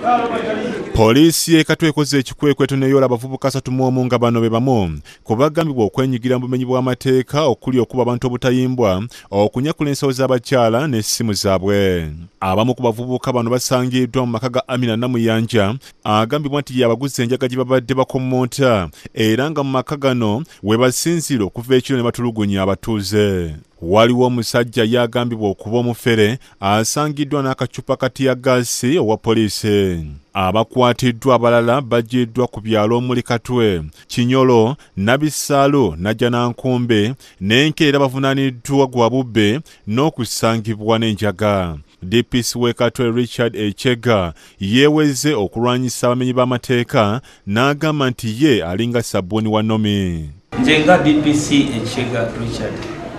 Poliisi ekatwe ekoze ekikwekweto neyola abavubuka 31 nga bano be bamu ku bagambibwa okwenyigira mu bumenyi bw'amateeka okuli okuba abantu obutayimbwa okunyakula ensawo z'abakyala n'essimu zaabwe. Abamu ku bavubuka bano basangiddwa mu maka ga Amina Namuyanja agambibwa nti yabaguza enjaga gye babadde bakommonta era nga mu maka gano we basinzira okuva ekiro ne batulugunya abatuuze. Waliwo omusajja yagambibwa okuba omufere asangiddwa n'akacupa katiya gaasi owa poliisi. Abakwatiddwa abalala bajiddwa ku byalo omuli Katwe, Kinyolo, Nabisalo, Najjanankumbe n'enkeera bavunaaniddwa gwa bubbe n'okusangibwa n'enjaga. DPC w'e Katwe Richard Echega yeeweze okulwanyisa abamenyi b'amateeka n'agamba nti ye alinga Sabbuuni wa Nomi. Nze nga DPC Echega Richard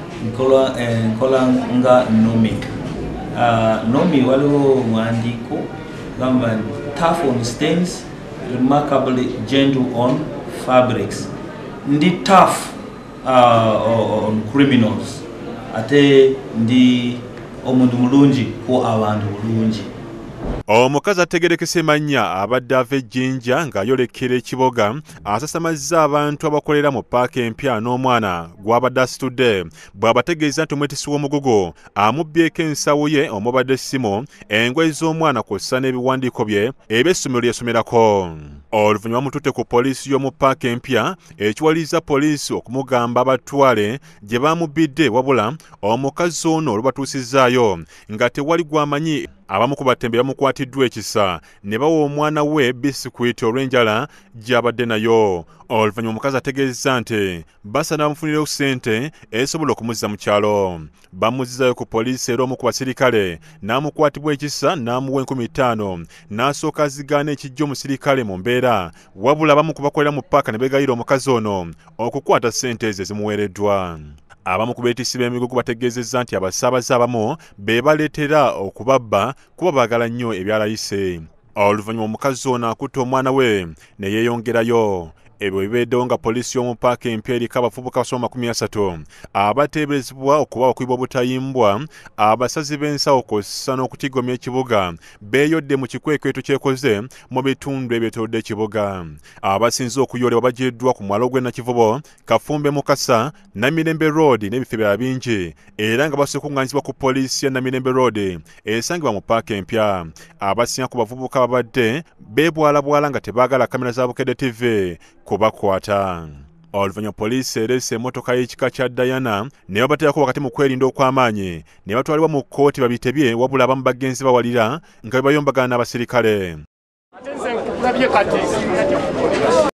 nkola nga Nomi. Nomi waliwo muwandiiko gamba tough on stains, remarkably gentle on fabrics. Ndi tough on criminals. Ate ndi omuntu mulungi ko abantu bulungi. Omukazi ategerekese mannya abadde ava ejjinja ng'ayolekera ekiboga asasamazza abantu abakolera mu paaka empya n'omwana gw'abadde asitudde bw'abategeeza nti omwetisi w'omuguggu amubbyeko ensawo ye omubadde essimu, engoye z'omwana kw'ossa n'ebiwandiiko bye eby'essomero lye yasomerako. Oluvannyuma bamututte ku poliisi y'omu paaka empya ekiwaliza poliisi okumugamba abatwale gye baamubbidde, wabula omukazi ono olubatuusizaayo nga tewali gw'amanyi. Abamu ku batembe bamukwatiddwa ekisa ne bawa omwana we bisikuiti olw'enjala gy'abadde nayo. Oluvannyuma omukazi ategeeza nti basaana bamufunirayo ssente esobola okumuzza mu kyalo. Bamuzzayo ku poliisi era omu ku basirikale n'amukwatibwa ekisa n'amuwa 50,000 n'asooka azigaana ekijja omusirikale mu mbeera, wabula abamu ku bakolera mu paaka ne beegayira omukazi ono okukwata ssente ezo ezimuweereddwa. Abamu ku beetissi b'emigugu bategeezezza nti abasaabaze abamu be baleetera okubabba kuba baagala nnyo ebyalayise. Oluvannyuma omukazi ono akutte omwana we ne yeeyongerayo. Ebyo bibeddewo nga poliisi y'omu paaka empya eriko abavubuka 30 abateeberezebwa okuba bakubiba obutayimbwa, abasazi b'ensawo kw'ossa n'okutigomya ekibuga beeyodde mu kikwekweto kyekoze mu bitundu ebyetoolodde ekibuga. Abasinze okuyoolebwa bajiddwa ku mwalo gw'e Nakivubo, Kafumbe Mukasa, Namirembe Road n'ebifo ebirala bingi era nga basobola okuŋŋaanyizibwa ku poliisi ya Namirembe Road esangibwa mu paaka empya. Abasinga ku bavubuka babadde beebwalabwala nga tebaagala kamera za Bukedde TV kubakwata. Oluvannyuma poliisi ereese emmotoka y'ekika kya Diana ne babateerako wakati mu kwerinda okw'amaanyi ne batwalibwa mu kkooti babitebye, wabula abamu bagenzi bawalira nga bebayombagana n'abasirikale.